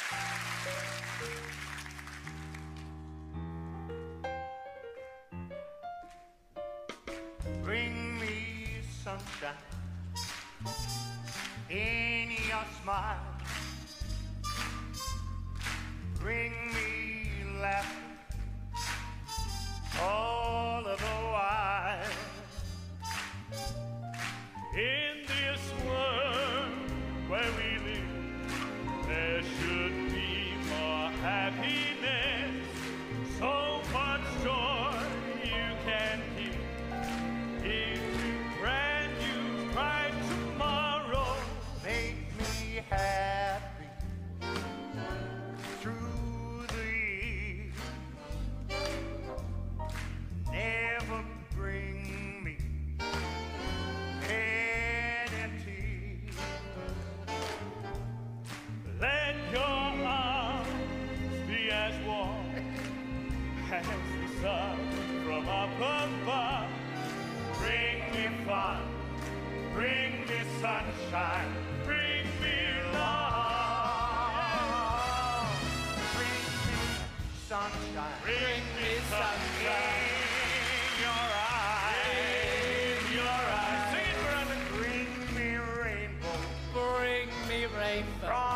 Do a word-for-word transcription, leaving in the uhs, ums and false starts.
Bring me sunshine in your smile. Bring me laughter all of the while. In this world where we live, there should be more happiness, so much joy you can give. If we grant you bright tomorrow, make me happy through the years. Never bring me any tears. let your arms be as warm as the sun from up above. Bring me fun, bring me sunshine, bring me love. Bring me sunshine. Bring me sunshine In your eyes. in your eyes. Sing it, Brandon. Bring me rainbow Bring me rainbow. from